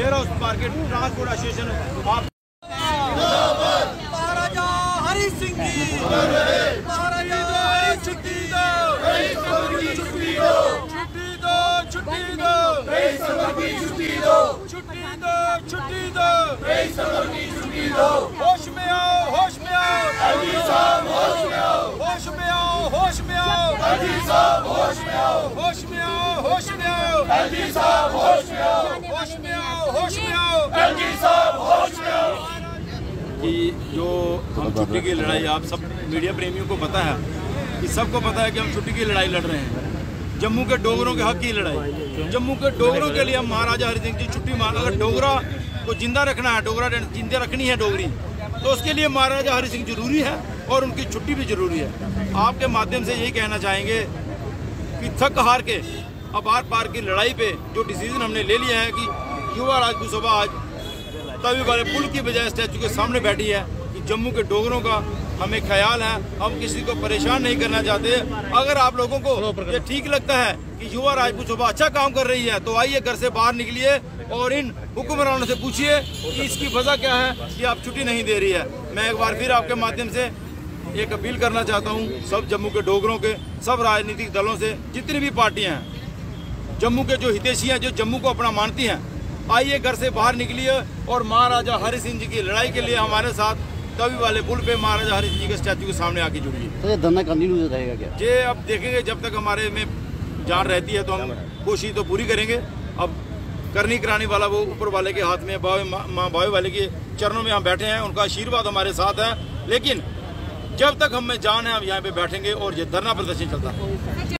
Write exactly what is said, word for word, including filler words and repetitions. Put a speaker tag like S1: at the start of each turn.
S1: Ware house market transport association आप
S2: महाराजा हरि सिंह जी, महाराजा हरि सिंह जी छुट्टी दो, छुट्टी दो, छुट्टी दो, छुट्टी दो, छुट्टी दो, छुट्टी दो, छुट्टी दो। होश में आओ, होश में आओ, होश में आओ, होश में आओ, होश में आओ, होश में आओ, होश में आओ, होश में आओ, होश में आओ, होश में आओ, होश में आओ, होश में आओ। कि जो हम छुट्टी की लड़ाई, आप सब मीडिया प्रेमियों को पता है कि सबको पता है कि हम छुट्टी की लड़ाई लड़ रहे हैं, जम्मू के डोगरों के हक की लड़ाई। जम्मू के डोगरों के लिए हम महाराजा हरि सिंह की छुट्टी मान, अगर डोगरा को जिंदा रखना है, डोगरा जिंदा रखनी है डोगरी, तो उसके लिए महाराजा हरि सिंह जरूरी है और उनकी छुट्टी भी जरूरी है। आपके माध्यम से यही कहना चाहेंगे कि थक हार के अब आर पार की लड़ाई पे जो डिसीजन हमने ले लिया है कि युवा राजपूत सभा आज तवी वाले पुल की बजाय स्टैचू के सामने बैठी है कि जम्मू के डोगरों का हमें ख्याल है, हम किसी को परेशान नहीं करना चाहते। अगर आप लोगों को ये ठीक लगता है कि युवा राजपूत सभा अच्छा काम कर रही है तो आइए घर से बाहर निकलिए और इन हुक्मरानों से पूछिए कि इसकी वजह क्या है कि आप छुट्टी नहीं दे रही है। मैं एक बार फिर आपके माध्यम से एक अपील करना चाहता हूँ सब जम्मू के डोगरों के, सब राजनीतिक दलों से, जितनी भी पार्टियाँ हैं, जम्मू के जो हितैषी हैं, जो जम्मू को अपना मानती हैं, आइए घर से बाहर निकलिए और महाराजा हरि सिंह जी की लड़ाई के लिए हमारे साथ तवी वाले पुल पे महाराजा हरि सिंह जी के स्टैचू के सामने आके जुड़िए।
S3: तो ये धरना कंटिन्यू रहेगा क्या?
S1: ये अब देखेंगे, जब तक हमारे में जान रहती है तो हम कोशिश तो पूरी करेंगे। अब करनी कराने वाला वो ऊपर वाले के हाथ में, बावे माँ बावे वाले के चरणों में हम बैठे हैं, उनका आशीर्वाद हमारे साथ है। लेकिन जब तक हम में जान है हम यहाँ पे बैठेंगे और ये धरना प्रदर्शन चलता है।